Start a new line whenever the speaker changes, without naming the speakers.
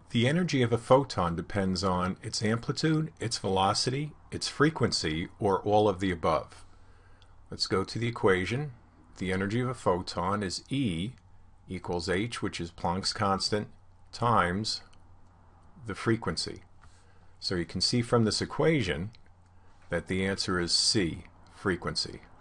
The energy of a photon depends on its amplitude, its velocity, its frequency, or all of the above. Let's go to the equation. The energy of a photon is E equals h, which is Planck's constant, times the frequency. So you can see from this equation that the answer is C, frequency.